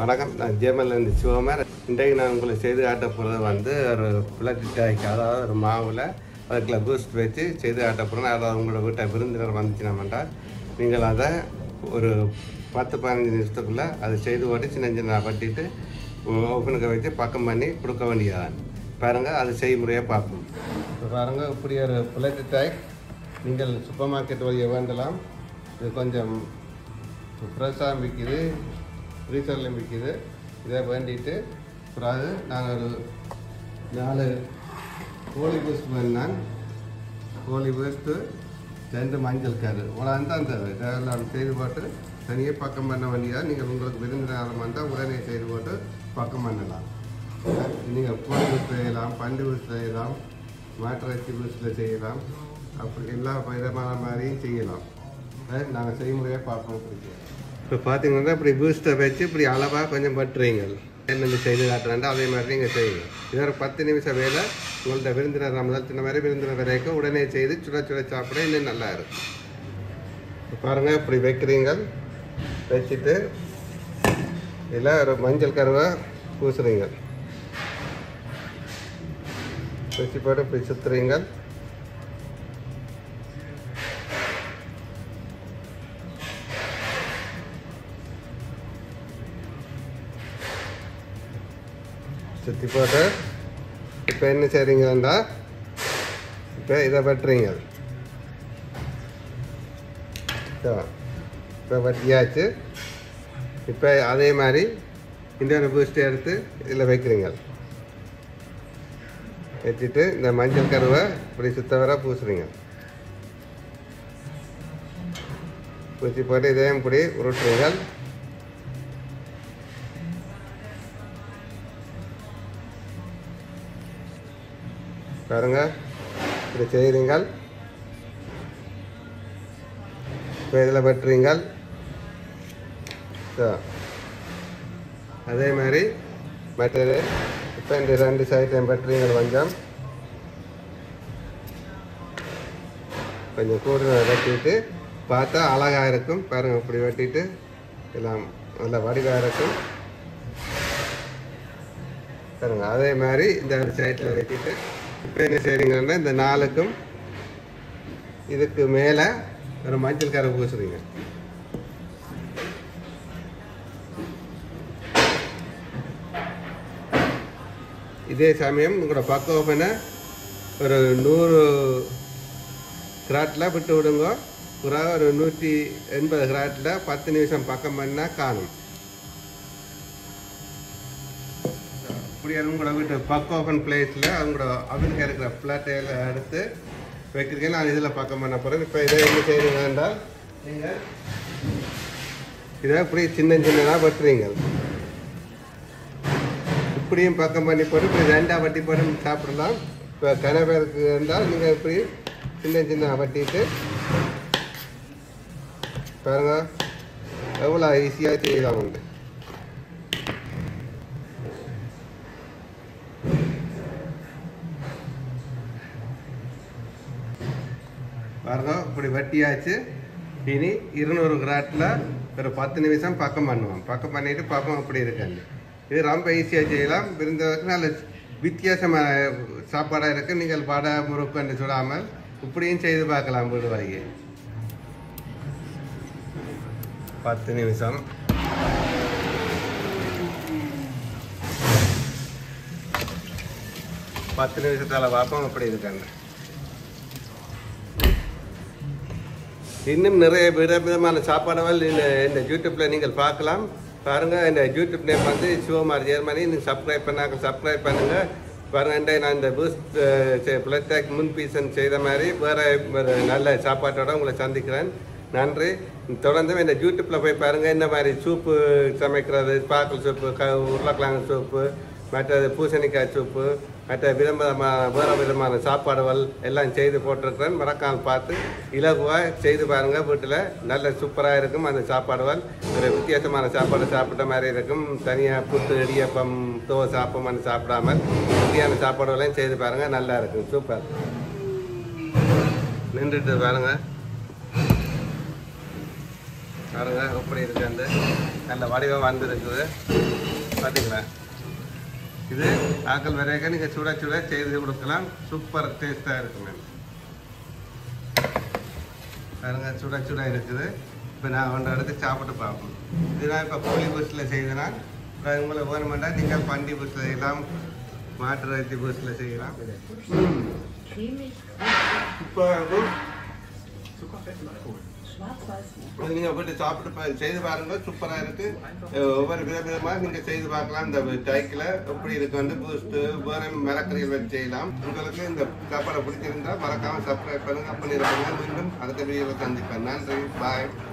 வணக்கம், நான் ஜேமல்லேருந்து சிவகுமார். இன்றைக்கு நான் உங்களுக்கு செய்து காட்ட போகிறது வந்து ஒரு பிளட் டாய்க்கு, அதாவது ஒரு மாவில் அதுக்குள்ள பூஸ்ட் வச்சு செய்து காட்ட போகிறேன். அதாவது உங்களோட வீட்டை விருந்தினர் வந்துச்சுனாமண்டா நீங்கள் அதை ஒரு 10-15 நிமிஷத்துக்குள்ளே அதை செய்து போட்டு சின்ன சின்ன வட்டிட்டு ஓப்பனுக்கு வச்சு பக்கம் பண்ணி கொடுக்க வேண்டியதான். பாருங்கள், அது செய்முறையாக பார்ப்போம். இப்போ பாருங்கள், இப்படி ஒரு பிளட் டாய் நீங்கள் சூப்பர் மார்க்கெட் வழியாக வேண்டலாம். இது கொஞ்சம் ஃப்ரெஷ்ஷாக விற்கிது, ஃப்ரீசர்லையும் விற்கிது. இதை வேண்டிட்டு அப்புறம் நாங்கள் ஒரு 4 கோழி பூஸ்ட் வேணான். கோழி பூஸ்ட்டு 2 மஞ்சள் கரு இவ்வளோ தான் தேவை. இதெல்லாம் செய்து போட்டு தனியாக பக்கம் பண்ண வேண்டியதாக. நீங்கள் உங்களுக்கு விருந்தினர் வந்தால் உடனே செய்து போட்டு பக்கம் பண்ணலாம். நீங்கள் கோழி பூஸ்ட் செய்யலாம், பண்டு பூஸ்ட் செய்யலாம், மாட்டிறைச்சி பூஸ்ட்டில் செய்யலாம், அப்படி எல்லா விதமான மாதிரியும் செய்யலாம். நாங்கள் செய்முறையாக பார்ப்போம். பிடிக்கும். இப்போ பார்த்தீங்கன்னா இப்படி பூஸ்ட்டை வச்சு இப்படி அளவாக கொஞ்சம் பட்டுறீங்க. என்னென்ன செய்து காட்டுறாண்டா அதே மாதிரி நீங்கள் செய்யுங்க. இது ஒரு 10 நிமிஷம் வேலை. உங்கள்கிட்ட விருந்தினர் முதல் சின்ன மாதிரி விருந்தினர் வரைக்கும் உடனே செய்து சுட சுட சாப்பிட இன்னும் நல்லா இருக்கும். பாருங்கள், இப்படி வைக்கிறீங்க. வச்சுட்டு இதில் ஒரு மஞ்சள் கருவை பூசுறீங்க. வச்சு போட்டு இப்படி சுற்றுறீங்க. சுற்றி போட்டு இப்போ என்ன செய்கிறீங்கன்னா இப்போ இதை வெட்டுறீங்க. இப்போ வெட்டியாச்சு. இப்போ அதே மாதிரி இந்த பூஸ்ட்டை எடுத்து இதில் வைக்கிறீங்க. வச்சுட்டு இந்த மஞ்சள் கருவை இப்படி சுத்த வர பூசுறீங்க. பூசி போட்டு இதையும் இப்படி உருட்டுறீங்க. பாருங்க, இப்படி செய்கிறீங்க. இப்போ இதில் வெட்டுறீங்க. அதே மாதிரி மற்றது இப்போ இந்த 2 சைட்டையும் வெட்டுறீங்க. கொஞ்சம் கூடுதல் வெட்டிட்டு பார்த்தா அழகாக இருக்கும். பாருங்கள், இப்படி வெட்டிட்டு எல்லாம் நல்லா வடிவாக இருக்கும். பாருங்க, அதே மாதிரி இந்த சைட்டில் வெட்டிட்டு இப்போ என்ன செய்றீங்கன்னா இந்த 4க்கும் இதுக்கு மேலே ஒரு மஞ்சள் கரை பூசுறீங்க. இதே சமயம் உங்களோட பக்க ஓப்பனை ஒரு 100 கிராட்டில் விட்டு விடுங்க. புறாக ஒரு 180 கிராட்டில் 10 நிமிஷம் பக்கம் பண்ணால் காணும். இப்படி உங்களோட வீட்டு பக் ஓப்பன் பிளேஸில் அவங்களோட அவனுக்கு இருக்கிற பிளாட்டையில் எடுத்து வைக்கிறீங்க. நான் இதில் பக்கம் பண்ண போகிறேன். இப்போ இதை என்ன செய்கிறீங்க என்றால் நீங்கள் இதை இப்படி சின்ன சின்னதாக வெட்டுறீங்க. இப்படியும் பக்கம் பண்ணி போட்டு இப்படி 2ஆக வட்டி போட்டு சாப்பிடலாம். இப்போ கனவேருக்கு இருந்தால் நீங்கள் இப்படி சின்ன சின்ன வட்டிட்டு பாருங்க, எவ்வளோ ஈஸியாக செய்யலாம். உண்டு பாருங்க, இப்படி வெட்டியாச்சு. இனி 200 கிராட்டில் ஒரு 10 நிமிஷம் பக்கம் பண்ணுவோம். பக்கம் பண்ணிட்டு பார்ப்போம் அப்படி இருக்காங்க. இது ரொம்ப ஈஸியாக செய்யலாம். விருந்தவருக்கு நல்ல வித்தியாசமான சாப்பாடாக இருக்குது. நீங்கள் வடை முறுக்கு என்று சொல்லாமல் இப்படியும் செய்து பார்க்கலாம். வீடு வாங்கி 10 நிமிஷம். பத்து நிமிஷத்தால் பார்ப்போம் அப்படி இருக்காங்க. இன்னும் நிறைய விதமான சாப்பாடுகள் இந்த யூடியூப்பில் நீங்கள் பார்க்கலாம். பாருங்கள், இந்த யூடியூப் நேம் வந்து சிவகுமார் ஜெர்மனி. நீங்கள் சப்ஸ்கிரைப் பண்ணாங்க, சப்ஸ்கிரைப் பண்ணுங்கள். பாருங்க, நான் இந்த பூஸ்ட் பிளட் டாக் முன் பீசன் செய்த மாதிரி வேறு நல்ல சாப்பாட்டோடு உங்களை சந்திக்கிறேன். நன்றி. தொடர்ந்து இந்த யூடியூப்பில் போய் பாருங்கள். இந்த மாதிரி சூப்பு சமைக்கிறது, பாக்கல் சூப்பு, உருளைக்கிழங்கு சூப்பு, மற்றது பூசணிக்காய் சூப்பு, மற்ற வேறு விதமான சாப்பாடுகள் எல்லாம் செய்து போட்டிருக்கிறேன். மறக்காமல் பார்த்து இலகுவாக செய்து பாருங்கள். வீட்டில் நல்ல சூப்பராக இருக்கும். அந்த சாப்பாடுகள் ஒரு வித்தியாசமான சாப்பாடு சாப்பிட்ட மாதிரி இருக்கும். தனியாக புட்டு, இடியப்பம், தோசை, அப்பம் சாப்பிடாமல் வித்தியான சாப்பாடுகளையும் செய்து பாருங்கள். நல்லா இருக்கும். சூப்பர். நின்றுட்டு பாருங்கள். பாருங்க எப்படி இருக்கு அந்த நல்ல வடிவம் வந்துருக்குது பார்த்தீங்களா. இது ஆக்கள் வரைக்கும் நீங்கள் சுட சுட செய்து கொடுக்கலாம். சூப்பர் டேஸ்ட்டாக இருக்குங்க. பாருங்க சுட சுட இருக்குது. இப்போ நான் ஒன்றை எடுத்து சாப்பிட்டு பார்ப்போம். இதுதான் இப்போ கோழி பூஸ்டில் செய்தனா. உங்களை வேணுமெண்டா நீங்கள் பண்டி பூஸ்டில் செய்யலாம், மாட்டு இறைச்சி பூஸ்டில் செய்யலாம். நீங்கள் போய்ட்டு சாப்பிட்டு செய்து பாருங்க. சூப்பராக இருக்கு. ஒவ்வொரு விதமாக நீங்கள் செய்து பார்க்கலாம். இந்த டைக்கில் எப்படி இருக்கு வந்து பூஸ்ட்டு வேறு மரக்கறிகள் வச்சு செய்யலாம். உங்களுக்கு இந்த சாப்பாடை பிடிச்சிருந்தா மறக்காமல் சப்ஸ்கிரைப் பண்ணுங்க. பண்ணி மீண்டும் அடுத்த வீடியோவில் சந்திப்பேன். நன்றி, பாய்.